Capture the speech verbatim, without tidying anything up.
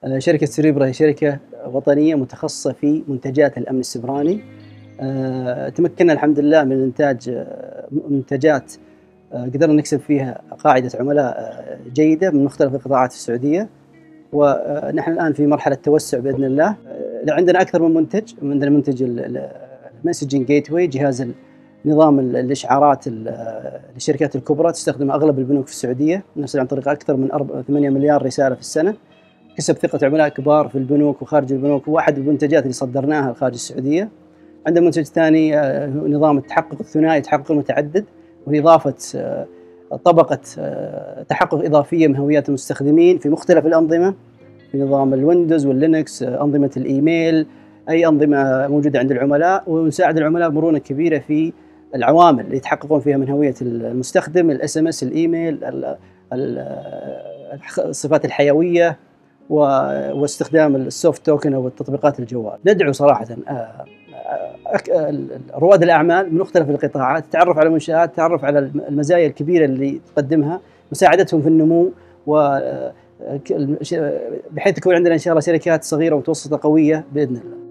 آه، شركة سريبرا هي شركة وطنية متخصصة في منتجات الأمن السيبراني. آه، تمكنا الحمد لله من إنتاج آه، منتجات آه، قدرنا نكسب فيها قاعدة عملاء آه، جيدة من مختلف القطاعات في السعودية، ونحن الآن في مرحلة توسع بإذن الله. آه، عندنا أكثر من منتج. عندنا منتج المسجنج جيت واي، جهاز نظام الإشعارات للشركات الكبرى تستخدمه أغلب البنوك في السعودية، نرسل عن طريق أكثر من ثمانية مليار رسالة في السنة. كسب ثقة عملاء كبار في البنوك وخارج البنوك، وواحد المنتجات اللي صدرناها خارج السعودية. عندنا منتج ثاني نظام التحقق الثنائي، التحقق المتعدد، وإضافة طبقة تحقق إضافية من هويات المستخدمين في مختلف الأنظمة، في نظام الويندوز واللينكس، أنظمة الإيميل، أي أنظمة موجودة عند العملاء، ونساعد العملاء مرونة كبيرة في العوامل اللي يتحققون فيها من هوية المستخدم، الاس ام اس، الإيميل، الصفات الحيوية، واستخدام السوفت توكن او التطبيقات الجوال. ندعو صراحه رواد الاعمال من مختلف القطاعات تتعرف على منشآت، تعرف على المزايا الكبيره اللي تقدمها، مساعدتهم في النمو، و بحيث تكون عندنا ان شاء الله شركات صغيره ومتوسطه قويه باذن الله.